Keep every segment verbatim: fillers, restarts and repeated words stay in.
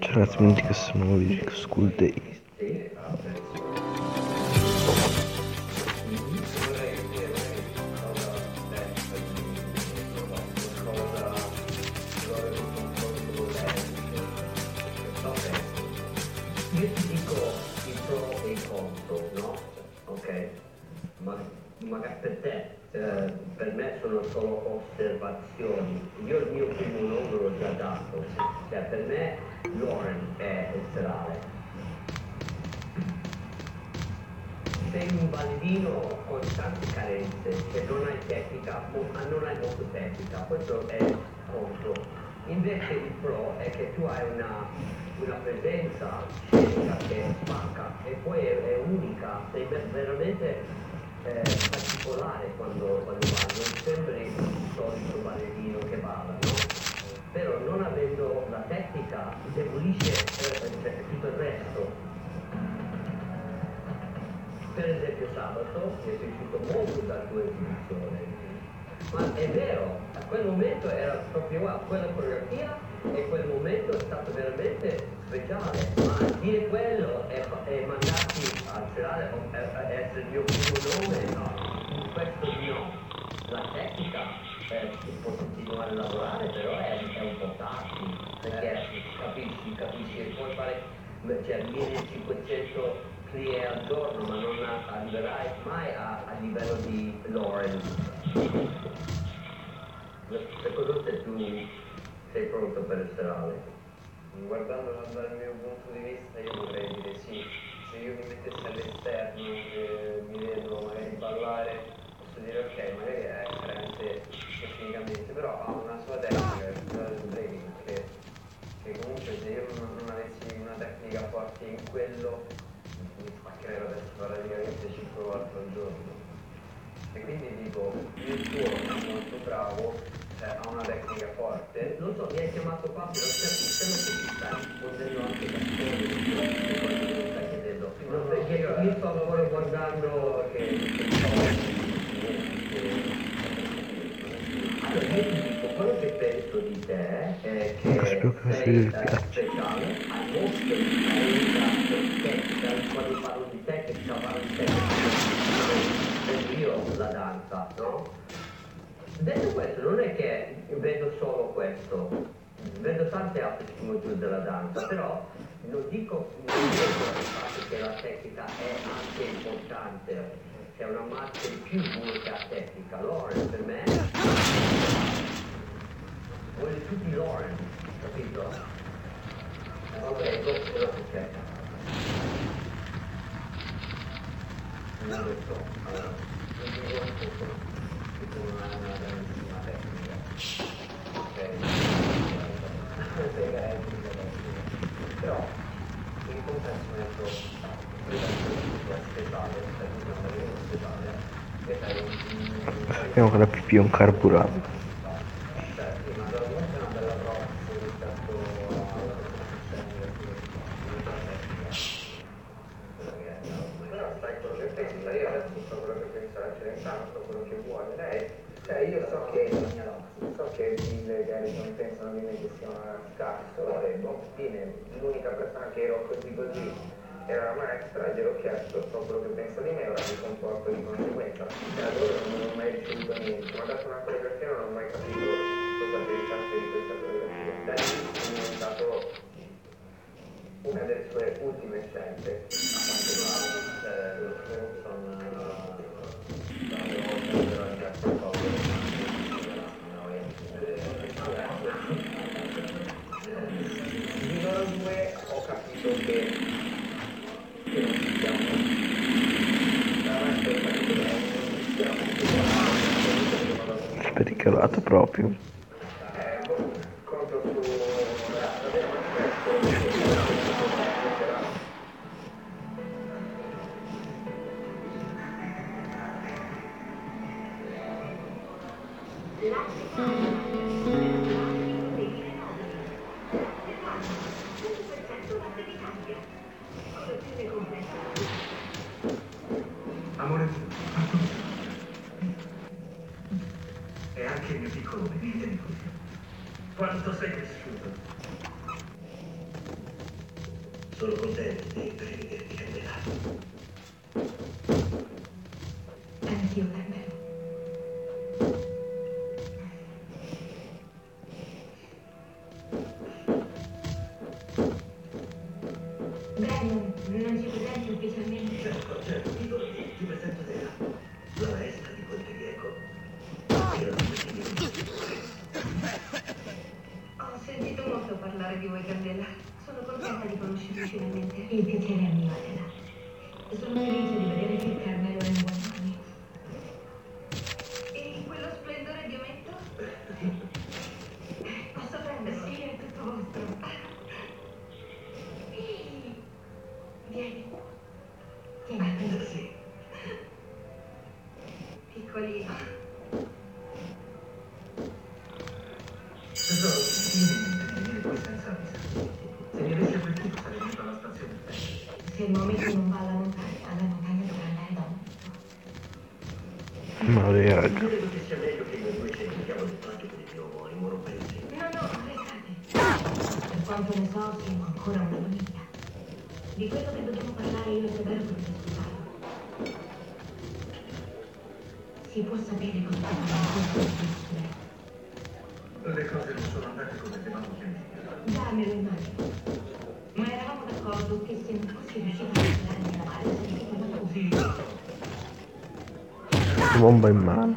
Ciao ragazzi, benvenuti che sono nuovi School Days. Io ti dico il pro e il contro, no? Ok? Ma, ma per te, eh, per me sono solo osservazioni. Io il mio primo nome l'ho già dato, cioè per me Lauren è il serale. Sei un ballerino con tante carenze, che non hai tecnica, ma non hai molto tecnica, questo è il contro. Invece il pro è che tu hai una, una presenza scenica che spacca e poi è, è unica, sei ver- veramente eh, particolare quando, quando balli, non sembri il solito ballerino che balla, no? Però non avendo la tecnica indebolisce eh, tutto il resto. Per esempio sabato mi è piaciuto molto la tua esibizione, ma è vero, a quel momento era proprio wow, quella coreografia e quel momento è stato veramente speciale, ma dire quello e, e mandarti a serale e essere il mio primo nome, no, questo no, la tecnica eh, si può continuare a lavorare, però è, è un po' tardi, perché capisci, capisci che puoi fare cioè millecinquecento clienti al giorno, ma non arriverai mai a, a livello di Lauren. Secondo te tu sei pronto per il serale? Guardandolo dal mio punto di vista io potrei dire sì. Se io mi mettessi all'esterno e mi vedo magari ballare, posso dire ok, magari è carente tecnicamente, però ha una sua tecnica, è quella del breaking, che, che comunque se io non, non avessi una tecnica forte in quello mi spaccherei la testa praticamente cinque volte al giorno. E quindi dico, il tuo è molto bravo, cioè, ha una tecnica forte. Non so, mi hai chiamato qua, però sembra che ti stai rispondendo anche da solo le cose che mi stai chiedendo. No, No, no, perché io io sto ancora guardando che allora io ti dico, quello che penso di te è Ecco, che spero che questo sei video vi eh, piaccia. speciale, hai molto di carenza tecnica, quando parlo di tecnica, parlo di tecnica, prendo io la danza, no? Detto questo, non è che vedo solo questo, vedo tante altre sfumature della danza, però non dico, non dico il fatto che la tecnica è anche importante, c'è una marcia in più uno che ha tecnica. Lauren per me voglio tutti Lauren, capito? Ok, dopo lo ok. Non lo so, allora, non dico un po', dico una, una grandissima tecnica. Ok, però in compenso metto quella che è speciale, cioè bisogna avere uno speciale, che sai un Sappiamo che la pipì è un carburante. cioè sì, ma comunque è una bella prova rispetto alla professione però sai quello che pensa, io adesso so quello che pensa la Celentano, so quello che vuole lei, cioè io so che so che Bill e Garrison pensano di me che sia una scarso e boh, fine, l'unica persona che ero così così era la maestra, gliel'ho chiesto, so quello che pensa di me, ora mi comporto di conseguenza. E da loro non ho mai ricevuto niente, ma dato una coreografia non ho mai capito cosa pensasse di questa coreografia. Da lì è diventato una delle sue ultime scelte, a quanto pare, cioè lo Simpson tante volte era già qualcosa di loro due ho capito che, che non ci siamo veramente ho capito che non ci siamo Spericolato proprio. eh, boh, contro su la del manifesto amore mio, e anche il mio piccolo bebè, quanto sei cresciuto. Sono contento di rivederti, Candela. Anch'io, Carmelo. Brandon, non ci presenti ufficialmente? Certo, certo, titolo di ti presento Dea, la maestra di Ponte Greco. Era una Ho sentito molto parlare di voi, Candela. Sono contenta di conoscervi finalmente. Il piacere è mio, Adela. Sono felice di vedere che Carmelo è in buone mani. E quello splendore di ometto? Posso prendere? Sì, è tutto vostro. Ehi, vieni. Tieni. Sì. Piccolino. Tesoro, vieni, vieni qui senza avviso. Se mi avessi avvertito sarei venuto alla stazione. Se il momento non va alla montagna, alla montagna dovrà andare da un Ma le raga. Credo che sia meglio che noi due ci dedichiamo al spazio per il mio omonimo, non pensi? No, no, restate. Per quanto ne so, siamo ancora una famiglia. Di quello che dobbiamo parlare io e Severo potete scusarlo. Si può sapere cosa fa in questo momento? Le cose non sono andate come avevamo pianificato. Già me lo immagino. Ma eravamo d'accordo che se non fossi riuscita a superarmi la male sarei tornata così. Bomba in mano.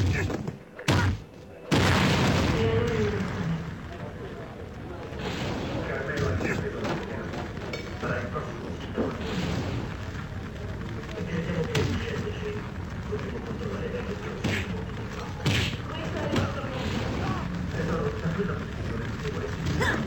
E allora io lo Carmelo ha deciso la sarà il prossimo signore. E crediamo che riuscendoci potremo controllare meglio il prossimo. so. Questo è il vostro piano. Tesoro, da quella posizione se volessi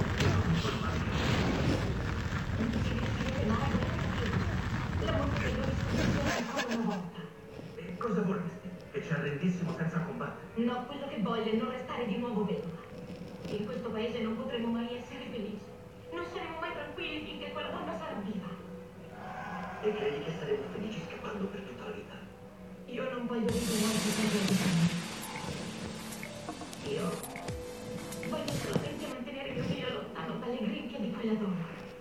Non ci riuscirete mai a capire. La montagna che io riscontrerò ancora una volta. E cosa vorresti? Che ci arrendissimo senza combattere? No, quello che voglio è non restare di nuovo vedova. In questo paese non potremo mai essere felici. Non saremo mai tranquilli finché quella donna sarà viva. E credi che saremo felici scappando per tutta la vita? Io non voglio vivere altri tre giorni. Io voglio solamente mantenere mio figlio lontano dalle grinfie di quella donna.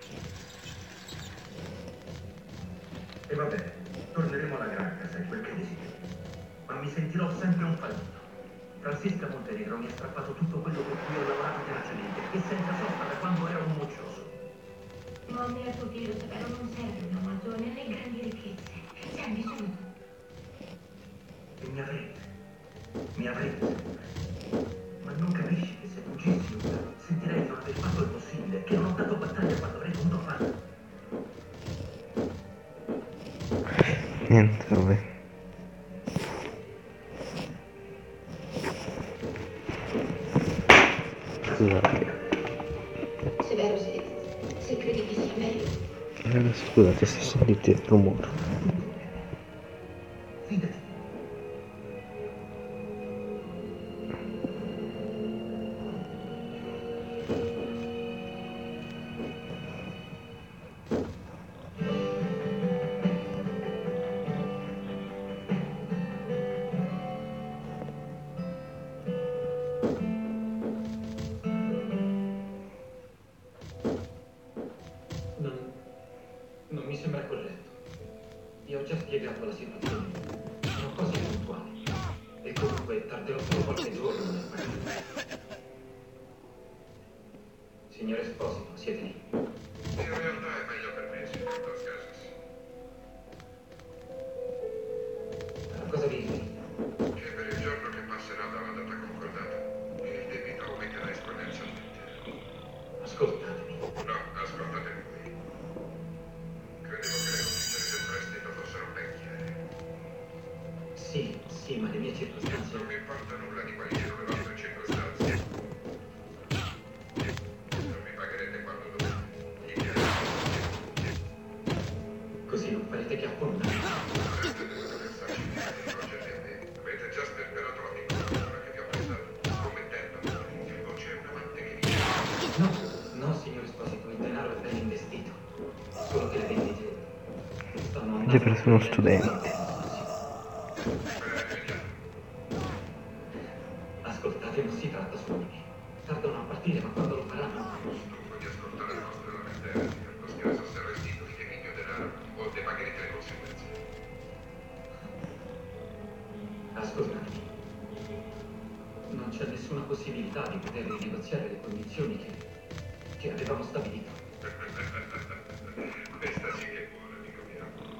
E va bene, torneremo alla granja se è quel che desideri. Ma mi sentirò sempre un fallito. Francisca Montenegro mi ha strappato tutto quello per cui ho lavorato tenacemente e senza sosta da quando ero un moccioso. Ma a me a tuo figlio Severo non serve una magione né grandi ricchezze. Serve solo tu. E mi avrete. Mi avrete sempre. Ma non capisci che se fuggissi ora sentirei di non aver fatto il possibile, che non ho dato battaglia quando avrei dovuto farlo. Niente, vabbè. Scusate. Severo, se, se credi che sia meglio. Raga, scusate se sentite il rumore. Fidati. Non, non mi sembra corretto. Io ho già spiegato la situazione. Sono cose puntuali. E comunque tarderò solo qualche giorno nel paese. Signore Esposito, siete lì. In realtà è meglio per me, signor Dos Casas. Ma cosa vi dico? Che per il giorno che passerà dalla data concordata, il debito aumenterà esponenzialmente. Ascoltatemi. No, ascoltate voi. Credevo che le condizioni del prestito fossero ben chiare. Sì, sì, ma le mie circostanze... Non mi importa nulla di quali siano le vostre circostanze. Non mi pagherete quando dovete. Così non farete che affondare. Avreste dovuto pensarci prima di rivolgervi a me. Avete già sperperato la piccola misura che vi ho prestato, scommettendomi che voce è un amante che vi... No, no, signor Esposito, il denaro è ben investito. Solo che le vendite stanno Già per essere uno studente. Ascoltate, non si tratta solo di me. Tardano a partire, ma quando lo faranno... Dunque di ascoltare le vostre lamentele, signor Dos Casas, c'è nessuna possibilità di poter rinegoziare le condizioni che, che avevamo stabilito. Questa sì che è buona, amico mio.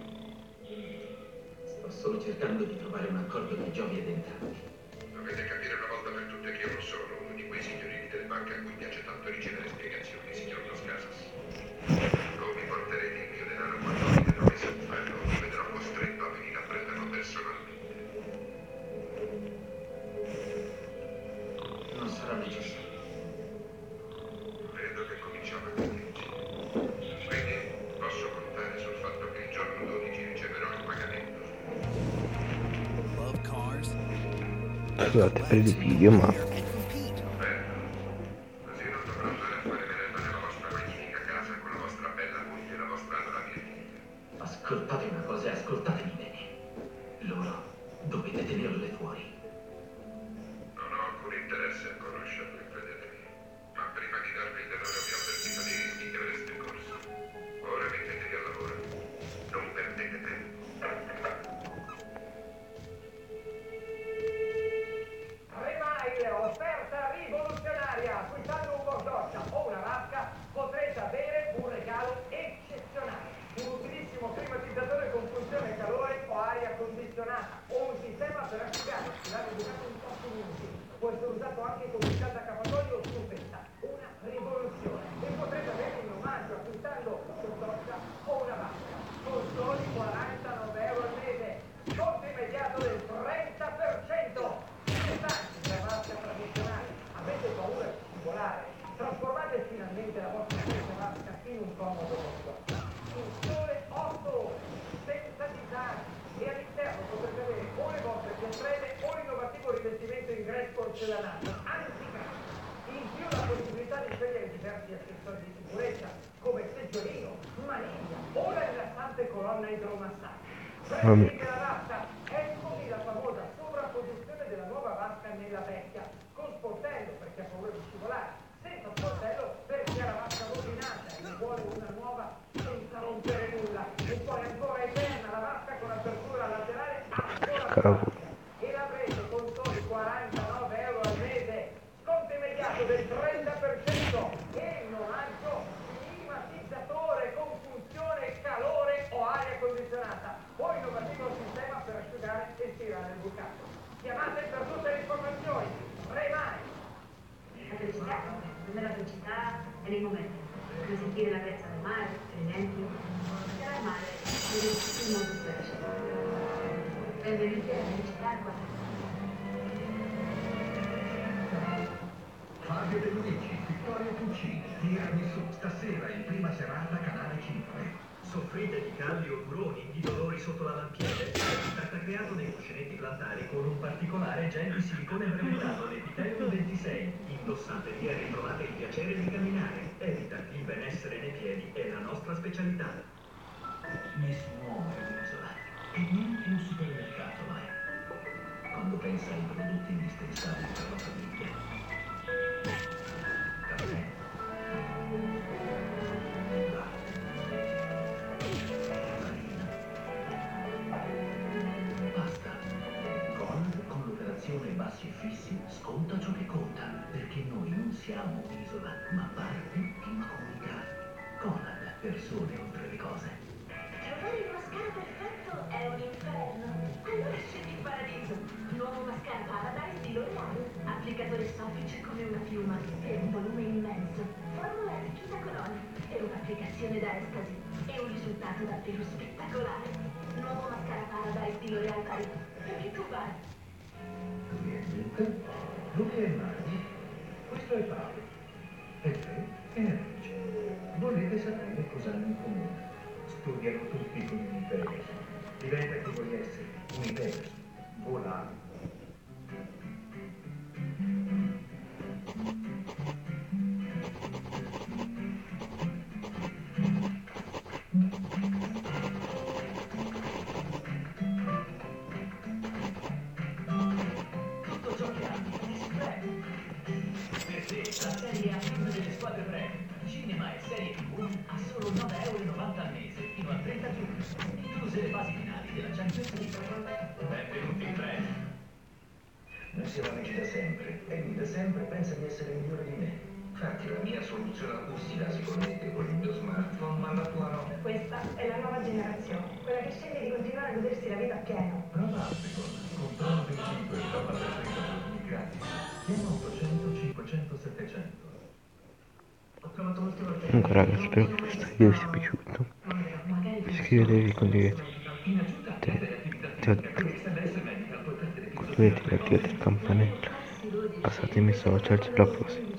Sto solo cercando di trovare un accordo che giovi ad entrambi. Dovete capire una volta per tutte che io non sono uno di quei signorini delle banche a cui piace tanto ricevere spiegazioni, signor Dos Casas. O mi porterete il mio denaro quando avete promesso di farlo, o mi vedrò costretto a venire a prenderlo personalmente. Non sarà necessario. Vedo che cominciamo a capirci. Quindi posso contare sul fatto che il giorno dodici riceverò il pagamento. Scusate per il video, ma Bello. Così non dovrò andare a fare merenda nella vostra magnifica casa con la vostra bella moglie e la vostra adorabile figlia. Ascoltate una cosa e ascoltatemi bene. Loro dovete tenerle fuori. Non ho alcun interesse a conoscerle, credetemi. Ma prima di darvi il denaro vi ho avvertito dei rischi che avreste corso. Ora mettetevi al lavoro. Non perdete tempo. Remail, offerta rivoluzionaria. Acquistando un bordoccia o una vasca potrete avere un regalo eccezionale. Un utilissimo climatizzatore con funzione calore o aria condizionata o un sistema per asciugare e stirare il bucato in pochi minuti. Può essere usato anche come scaldacappatoio o stufetta. Una rivoluzione. E potrete avere in omaggio acquistando un bordoccia o una vasca con soli quarantanove euro al mese. Sconto immediato del trenta per cento. La vasca tradizionale, avete paura di scivolare? Trasformate finalmente la vostra stessa vasca in un comodo bordoccia. In sole otto ore, senza disagi, e all'interno potrete avere o le vostre piastrelle o l'innovativo rivestimento in grès porcellanato anticato. In più la possibilità di scegliere diversi accessori di sicurezza come seggiolino, maniglia o la rilassante colonna idromassaggia. Preferite la vasca? Eccomi la famosa sovrapposizione della nuova vasca nella vecchia, con sportello per chi ha paura di scivolare, senza sportello per chi ha la vasca rovinata e ne vuole una nuova senza rompere nulla. E poi ancora eterna la vasca con apertura laterale ancora più ampia. E l'avrete con soli quarantanove euro al mese, sconto immediato del trenta per cento e in omaggio climatizzatore con funzione calore o aria condizionata. Poi innovativo sistema per asciugare e stirare il bucato. Chiamate per tutte le informazioni. Remai. La felicità, per la felicità è nel momento. Come sentire la brezza del mare, per esempio. Stare al mare è il mondo special. Benvenuti alla felicità qua. Fabio De Luigi, Vittorio Puccini, tiramisù, stasera in prima serata Canale cinque. Soffrite di calli o buroni, di dolori sotto la lampiede? È stata creato nei cuscinetti plantari con un particolare gel di silicone brevettato l'Epithelium ventisei. Indossateli e ritrovate il piacere di camminare. Evita il benessere nei piedi è la nostra specialità. Nessun uomo è un'isola e neanche un supermercato lo è. Quando pensa ai prodotti indispensabili per la famiglia. Caffè. Latte. Farina. Pasta. Conad con l'operazione bassi e fissi sconta ciò che conta, perché noi non siamo un'isola, ma parte di una comunità. Conad, persone oltre le cose. Trovare il mascara perfetto è un inferno. Allora scegli il paradiso. Nuovo mascara Paradise di L'Oreal. Applicatore soffice come una piuma e un volume immenso. Formula arricchita colonna e un'applicazione da estasi. E un risultato davvero spettacolare. Nuovo mascara Paradise di L'Oreal Paris. Perché tu vai? Lui è Luca, Luca è Mario, questo è Paolo. E te è Alice. Volete sapere cosa hanno in comune? Studiano tutti con un Pegasus. Diventa chi vuoi essere, un Pegasus. Volare. Tutto ciò che ami è Spread. Per te, la serie a film delle squadre Prem, cinema e serie tivù a solo nove virgola novanta euro al mese fino al trenta giugno, incluse le fasi finali della Champions League. Benvenuti in Prem. si la leggi da sempre e lui da sempre pensa di essere migliore di me. Infatti la mia soluzione acustica si connette con il mio smartphone, ma la tua no. Questa è la nuova generazione, quella che sceglie di continuare a godersi la vita appieno. Prova Applecon, controllo del tipo e roba per frigo gratis. Chiama ottocento cinquecento settecento. Ho provato molte volte. Comunque raga, spero che questo video vi sia piaciuto. Iscrivetevi, condividete. Condividete, attivate il campanello. Passatemi social, alla prossima.